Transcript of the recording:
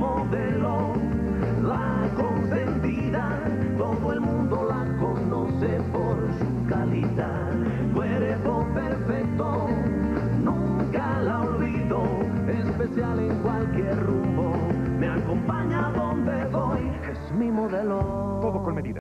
modelo, la consentida, todo el mundo la conoce por su calidad. Cuerpo perfecto, nunca la olvido, especial en cualquier rumbo, me acompaña donde voy, es mi modelo. Todo con medida.